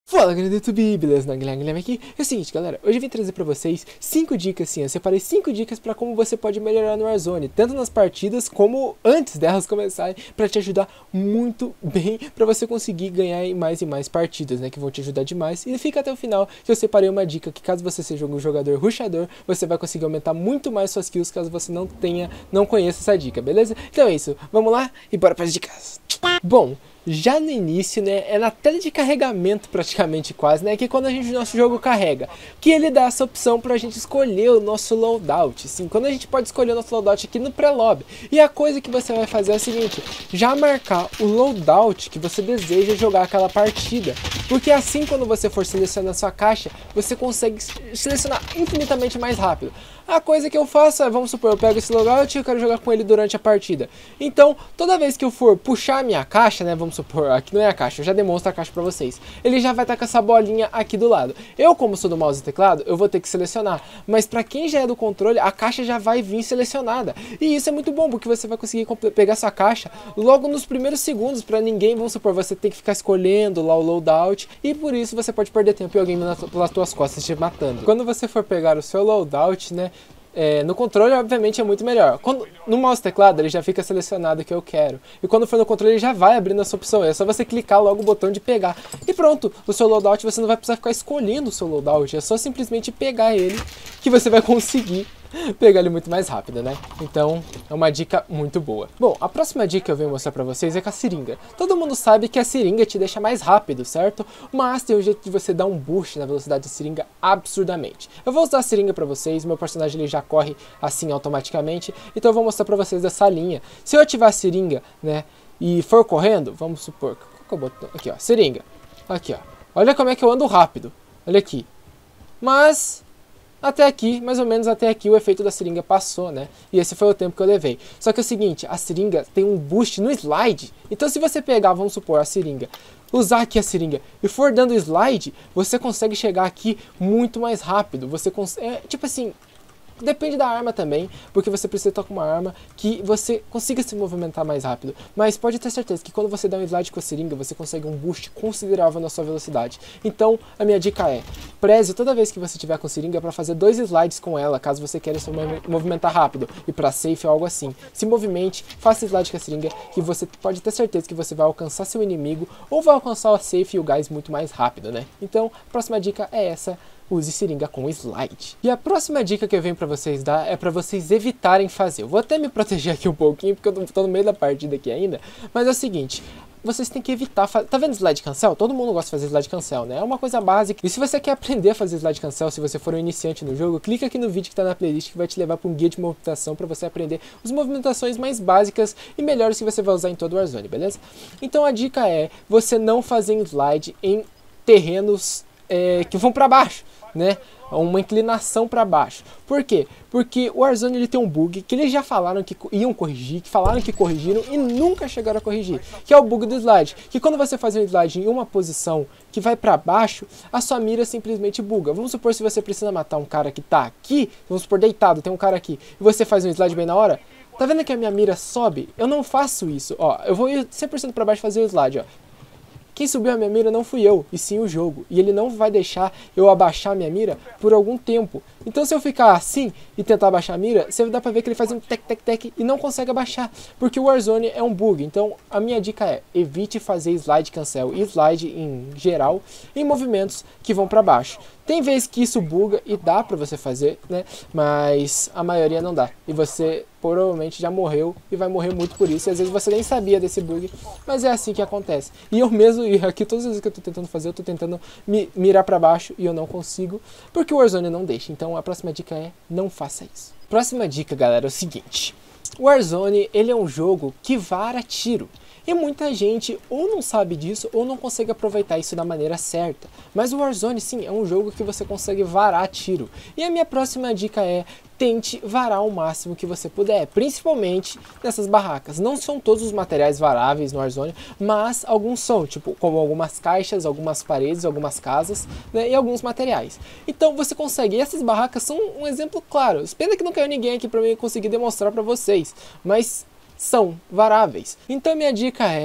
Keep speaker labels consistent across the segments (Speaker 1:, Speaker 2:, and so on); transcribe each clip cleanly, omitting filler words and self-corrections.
Speaker 1: Fala galera do YouTube, beleza? Guilherme aqui. É o seguinte galera, hoje eu vim trazer pra vocês 5 dicas assim, eu separei 5 dicas pra como você pode melhorar no Warzone, tanto nas partidas como antes delas começarem, pra te ajudar muito bem, pra você conseguir ganhar em mais e mais partidas, né, que vão te ajudar demais. E fica até o final que eu separei uma dica que caso você seja um jogador rushador, você vai conseguir aumentar muito mais suas kills caso você não conheça essa dica, beleza? Então é isso, vamos lá e bora para as dicas. Bom, já no início, né, é na tela de carregamento praticamente quase, né, que quando nosso jogo carrega, que ele dá essa opção pra gente escolher o nosso loadout, sim, quando a gente pode escolher o nosso loadout aqui no pré-lobby. E a coisa que você vai fazer é o seguinte, já marcar o loadout que você deseja jogar aquela partida, porque assim quando você for selecionar sua caixa, você consegue selecionar infinitamente mais rápido. A coisa que eu faço é, vamos supor, eu pego esse loadout e eu quero jogar com ele durante a partida. Então, toda vez que eu for puxar a minha caixa, né, vamos supor, aqui não é a caixa, eu já demonstro a caixa pra vocês. Ele já vai estar com essa bolinha aqui do lado. Eu, como sou do mouse e teclado, eu vou ter que selecionar. Mas pra quem já é do controle, a caixa já vai vir selecionada. E isso é muito bom, porque você vai conseguir pegar sua caixa logo nos primeiros segundos, pra ninguém, vamos supor, você tem que ficar escolhendo lá o loadout. E por isso você pode perder tempo e alguém pelas tuas costas te matando. Quando você for pegar o seu loadout, né, no controle obviamente é muito melhor. No mouse e teclado ele já fica selecionado o que eu quero. E quando for no controle ele já vai abrindo essa opção. É só você clicar logo o botão de pegar. E pronto, o seu loadout você não vai precisar ficar escolhendo o seu loadout. É só simplesmente pegar ele que você vai conseguir pegar ele muito mais rápido, né? Então é uma dica muito boa. Bom, a próxima dica que eu venho mostrar pra vocês é com a seringa. Todo mundo sabe que a seringa te deixa mais rápido, certo? Mas tem um jeito de você dar um boost na velocidade da seringa absurdamente. Eu vou usar a seringa pra vocês, meu personagem ele já corre assim automaticamente, então eu vou mostrar pra vocês dessa linha. Se eu ativar a seringa, né, e for correndo, vamos supor, qual que é o botão? Aqui ó, seringa. Aqui ó, olha como é que eu ando rápido, olha aqui. Mas até aqui, mais ou menos até aqui, o efeito da seringa passou, né? E esse foi o tempo que eu levei. Só que é o seguinte, a seringa tem um boost no slide. Então se você pegar, vamos supor, a seringa, usar aqui a seringa e for dando slide, você consegue chegar aqui muito mais rápido. Você consegue, tipo assim, depende da arma também, porque você precisa estar com uma arma que você consiga se movimentar mais rápido. Mas pode ter certeza que quando você dá um slide com a seringa, você consegue um boost considerável na sua velocidade. Então, a minha dica é, preze toda vez que você tiver com seringa para fazer 2 slides com ela, caso você queira se movimentar rápido, e para safe ou algo assim. Se movimente, faça slide com a seringa, que você pode ter certeza que você vai alcançar seu inimigo, ou vai alcançar o safe e o gás muito mais rápido, né? Então, a próxima dica é essa. Use seringa com slide. E a próxima dica que eu venho pra vocês dar é pra vocês evitarem fazer. Eu vou até me proteger aqui um pouquinho, porque eu tô no meio da partida aqui ainda. Mas é o seguinte, vocês têm que evitar fazer. Tá vendo slide cancel? Todo mundo gosta de fazer slide cancel, né? É uma coisa básica. E se você quer aprender a fazer slide cancel, se você for um iniciante no jogo, clica aqui no vídeo que tá na playlist que vai te levar pra um guia de movimentação pra você aprender as movimentações mais básicas e melhores que você vai usar em todo o Warzone, beleza? Então a dica é você não fazer slide em terrenos que vão pra baixo, né? Uma inclinação para baixo. Por quê? Porque o Warzone ele tem um bug que eles já falaram que iam corrigir, que falaram que corrigiram e nunca chegaram a corrigir, que é o bug do slide, que quando você faz um slide em uma posição que vai para baixo, a sua mira simplesmente buga. Vamos supor se você precisa matar um cara que tá aqui, vamos supor deitado, tem um cara aqui, e você faz um slide bem na hora, tá vendo que a minha mira sobe? Eu não faço isso, ó, eu vou ir 100% para baixo fazer o slide, ó. Quem subiu a minha mira não fui eu, e sim o jogo. E ele não vai deixar eu abaixar a minha mira por algum tempo. Então se eu ficar assim e tentar abaixar a mira, você dá pra ver que ele faz um tec tec tec e não consegue abaixar. Porque o Warzone é um bug. Então a minha dica é, evite fazer slide cancel e slide em geral em movimentos que vão pra baixo. Tem vezes que isso buga e dá pra você fazer, né? Mas a maioria não dá. E você provavelmente já morreu e vai morrer muito por isso. E às vezes você nem sabia desse bug, mas é assim que acontece. E eu mesmo, e aqui todas as vezes que eu tô tentando fazer, eu tô tentando mirar pra baixo e eu não consigo, porque o Warzone não deixa. Então a próxima dica é, não faça isso. Próxima dica, galera, é o seguinte. O Warzone, ele é um jogo que vara tiro. E muita gente ou não sabe disso ou não consegue aproveitar isso da maneira certa. Mas o Warzone sim, é um jogo que você consegue varar tiro. E a minha próxima dica é, tente varar o máximo que você puder, principalmente nessas barracas. Não são todos os materiais varáveis no Warzone, mas alguns são, tipo como algumas caixas, algumas paredes, algumas casas, né, e alguns materiais. Então você consegue, e essas barracas são um exemplo claro. Pena que não caiu ninguém aqui para mim conseguir demonstrar para vocês, mas são varáveis. Então minha dica é,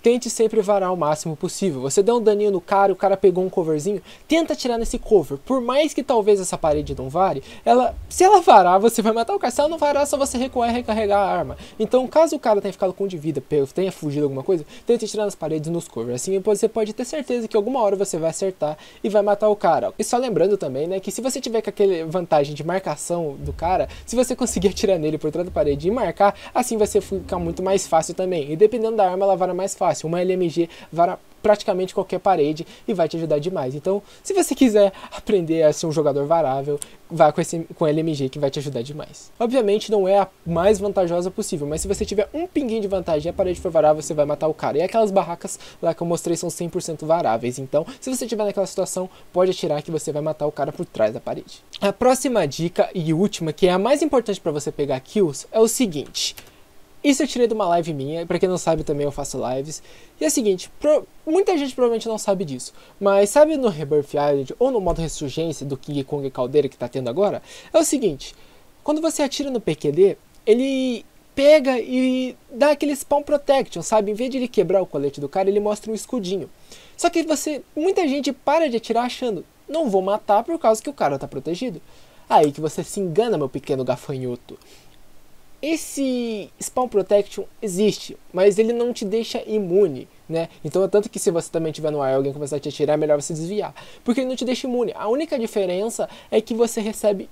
Speaker 1: tente sempre varar o máximo possível. Você deu um daninho no cara, o cara pegou um coverzinho, tenta atirar nesse cover. Por mais que talvez essa parede não vare, se ela varar, você vai matar o cara. Se ela não varar, é só você recuar e recarregar a arma. Então, caso o cara tenha ficado com um de vida, tenha fugido alguma coisa, tente atirar nas paredes e nos covers. Assim você pode ter certeza que alguma hora você vai acertar e vai matar o cara. E só lembrando também, né, que se você tiver com aquela vantagem de marcação do cara, se você conseguir atirar nele por trás da parede e marcar, assim vai ficar muito mais fácil também. E dependendo da arma, ela vara mais fácil. Uma LMG vara praticamente qualquer parede e vai te ajudar demais. Então, se você quiser aprender a ser um jogador varável, vá com LMG que vai te ajudar demais. Obviamente não é a mais vantajosa possível, mas se você tiver um pinguinho de vantagem e a parede for varável, você vai matar o cara. E aquelas barracas lá que eu mostrei são 100% varáveis. Então, se você estiver naquela situação, pode atirar que você vai matar o cara por trás da parede. A próxima dica e última, que é a mais importante para você pegar kills, é o seguinte. Isso eu tirei de uma live minha, pra quem não sabe também eu faço lives. E é o seguinte, muita gente provavelmente não sabe disso, mas sabe no Rebirth Island ou no modo Ressurgência do King Kong Caldeira que tá tendo agora? É o seguinte, quando você atira no PQD, ele pega e dá aquele spawn protection, sabe? Em vez de ele quebrar o colete do cara, ele mostra um escudinho. Só que muita gente para de atirar achando, não vou matar por causa que o cara tá protegido. Aí que você se engana, meu pequeno gafanhoto. Esse Spawn Protection existe, mas ele não te deixa imune, né? Então, tanto que se você também estiver no ar e alguém começar a te atirar, é melhor você desviar. Porque ele não te deixa imune. A única diferença é que você recebe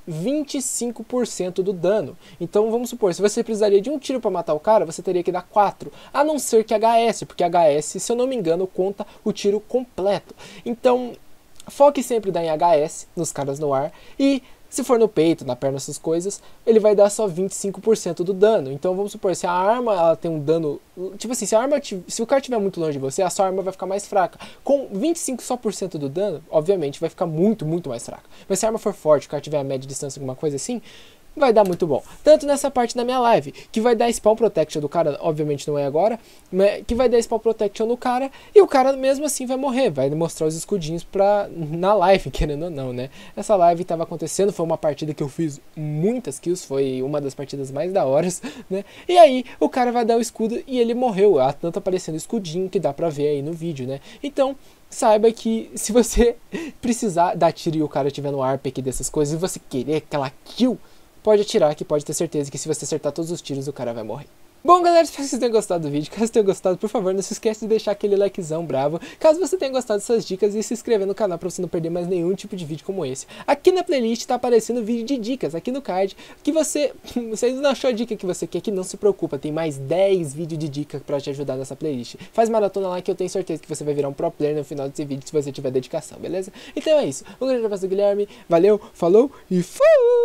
Speaker 1: 25% do dano. Então, vamos supor, se você precisaria de um tiro para matar o cara, você teria que dar 4. A não ser que HS, porque HS, se eu não me engano, conta o tiro completo. Então, foque sempre em dar em HS, nos caras no ar, e se for no peito, na perna, essas coisas, ele vai dar só 25% do dano. Então vamos supor, se a arma ela tem um dano, tipo assim, se o cara estiver muito longe de você, a sua arma vai ficar mais fraca. Com 25% só do dano, obviamente vai ficar muito, muito mais fraca. Mas se a arma for forte, o cara tiver a média distância, alguma coisa assim, vai dar muito bom. Tanto nessa parte da minha live, que vai dar spawn protection do cara, obviamente não é agora, mas que vai dar spawn protection no cara, e o cara mesmo assim vai morrer, vai mostrar os escudinhos na live, querendo ou não, né? Essa live estava acontecendo, foi uma partida que eu fiz muitas kills, foi uma das partidas mais da horas, né? E aí o cara vai dar o escudo e ele morreu, tanto aparecendo escudinho que dá pra ver aí no vídeo, né? Então, saiba que se você precisar dar tiro e o cara estiver no ar, PQ dessas coisas, e você querer aquela kill, pode atirar, que pode ter certeza que se você acertar todos os tiros, o cara vai morrer. Bom, galera, espero que vocês tenham gostado do vídeo. Caso tenham gostado, por favor, não se esqueça de deixar aquele likezão bravo. Caso você tenha gostado dessas dicas, e se inscrever no canal para você não perder mais nenhum tipo de vídeo como esse. Aqui na playlist tá aparecendo vídeo de dicas, aqui no card, que você não achou a dica que você quer, que não se preocupa, tem mais 10 vídeos de dica para te ajudar nessa playlist. Faz maratona lá que eu tenho certeza que você vai virar um pro player no final desse vídeo, se você tiver dedicação, beleza? Então é isso. Um grande abraço do Guilherme, valeu, falou e fui!